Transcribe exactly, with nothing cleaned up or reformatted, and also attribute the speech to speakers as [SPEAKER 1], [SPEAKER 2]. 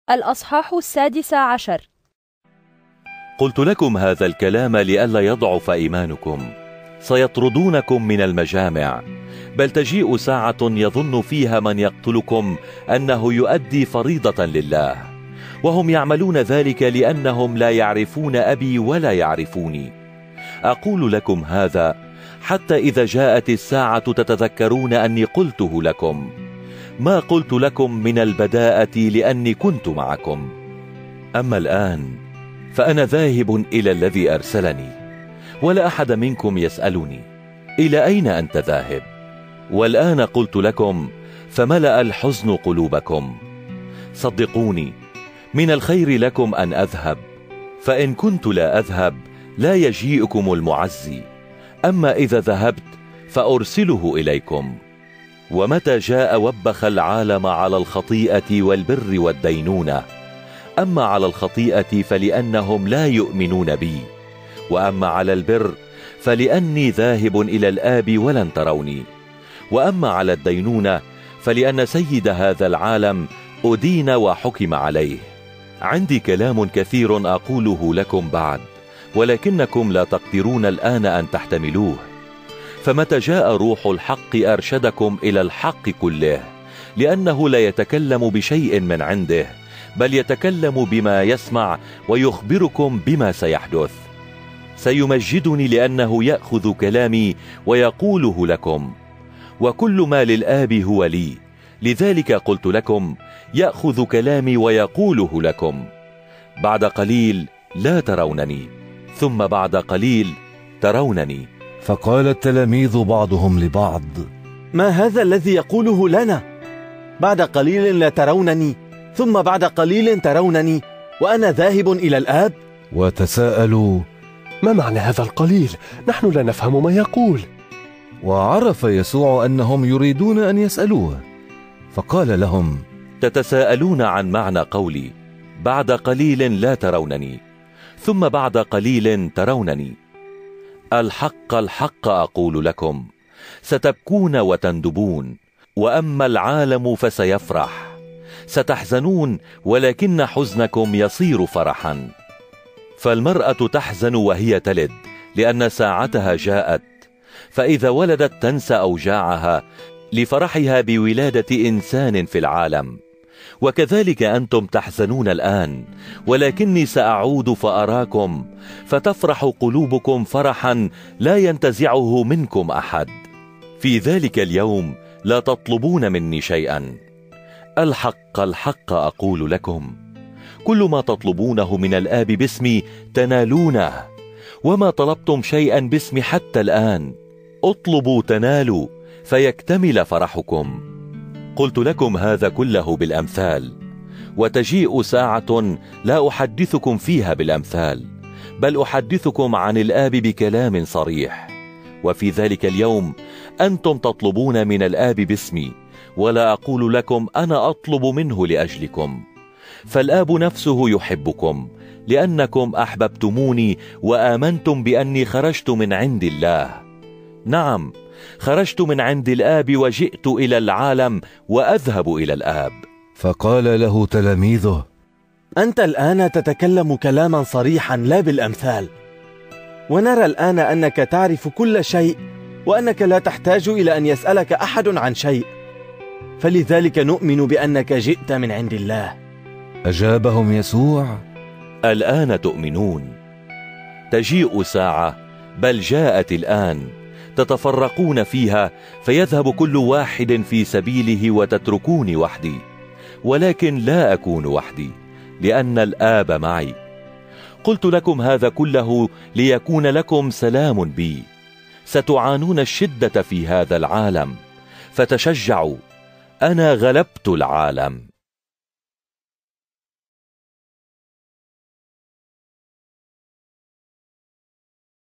[SPEAKER 1] الأصحاح السادس عشر.
[SPEAKER 2] قلت لكم هذا الكلام لئلا يضعف إيمانكم. سيطردونكم من المجامع، بل تجيء ساعة يظن فيها من يقتلكم أنه يؤدي فريضة لله، وهم يعملون ذلك لأنهم لا يعرفون أبي ولا يعرفوني. أقول لكم هذا حتى إذا جاءت الساعة تتذكرون أني قلته لكم. ما قلت لكم من البداءة لأني كنت معكم. أما الآن فأنا ذاهب إلى الذي أرسلني، ولا أحد منكم يسألني إلى أين أنت ذاهب؟ والآن قلت لكم فملأ الحزن قلوبكم. صدقوني، من الخير لكم أن أذهب، فإن كنت لا أذهب لا يجيئكم المعزي، أما إذا ذهبت فأرسله إليكم. ومتى جاء وبخ العالم على الخطيئة والبر والدينونة. أما على الخطيئة فلأنهم لا يؤمنون بي، وأما على البر فلأني ذاهب إلى الآب ولن تروني، وأما على الدينونة فلأن سيد هذا العالم أدين وحكم عليه. عندي كلام كثير أقوله لكم بعد، ولكنكم لا تقدرون الآن أن تحتملوه. فمتى جاء روح الحق أرشدكم إلى الحق كله، لأنه لا يتكلم بشيء من عنده، بل يتكلم بما يسمع ويخبركم بما سيحدث. سيمجدني لأنه يأخذ كلامي ويقوله لكم، وكل ما للآب هو لي، لذلك قلت لكم يأخذ كلامي ويقوله لكم. بعد قليل لا ترونني، ثم بعد قليل ترونني.
[SPEAKER 3] فقال التلاميذ بعضهم لبعض:
[SPEAKER 4] ما هذا الذي يقوله لنا؟ بعد قليل لا ترونني، ثم بعد قليل ترونني، وأنا ذاهب إلى الآب.
[SPEAKER 3] وتساءلوا:
[SPEAKER 5] ما معنى هذا القليل؟ نحن لا نفهم ما يقول.
[SPEAKER 3] وعرف يسوع أنهم يريدون أن يسألوه، فقال لهم:
[SPEAKER 2] تتساءلون عن معنى قولي بعد قليل لا ترونني، ثم بعد قليل ترونني. الحق الحق أقول لكم، ستبكون وتندبون، وأما العالم فسيفرح. ستحزنون، ولكن حزنكم يصير فرحا. فالمرأة تحزن وهي تلد، لأن ساعتها جاءت، فإذا ولدت تنسى أوجاعها لفرحها بولادة إنسان في العالم. وكذلك أنتم تحزنون الآن، ولكني سأعود فأراكم، فتفرح قلوبكم فرحا لا ينتزعه منكم أحد. في ذلك اليوم لا تطلبون مني شيئا. الحق الحق أقول لكم، كل ما تطلبونه من الآب باسمي تنالونه، وما طلبتم شيئا باسمي حتى الآن اطلبوا تنالوا، فيكتمل فرحكم. قلت لكم هذا كله بالأمثال، وتجيء ساعة لا أحدثكم فيها بالأمثال، بل أحدثكم عن الآب بكلام صريح. وفي ذلك اليوم أنتم تطلبون من الآب باسمي، ولا أقول لكم أنا أطلب منه لأجلكم، فالآب نفسه يحبكم، لأنكم أحببتموني وآمنتم بأني خرجت من عند الله. نعم، خرجت من عند الآب وجئت إلى العالم وأذهب إلى الآب.
[SPEAKER 3] فقال له تلاميذه:
[SPEAKER 4] أنت الآن تتكلم كلاما صريحا لا بالأمثال، ونرى الآن أنك تعرف كل شيء، وأنك لا تحتاج إلى أن يسألك أحد عن شيء، فلذلك نؤمن بأنك جئت من عند الله.
[SPEAKER 3] أجابهم يسوع:
[SPEAKER 2] الآن تؤمنون. تجيء ساعة، بل جاءت الآن، تتفرقون فيها، فيذهب كل واحد في سبيله وتتركوني وحدي، ولكن لا أكون وحدي، لأن الآب معي. قلت لكم هذا كله ليكون لكم سلام بي. ستعانون الشدة في هذا العالم، فتشجعوا، أنا غلبت العالم.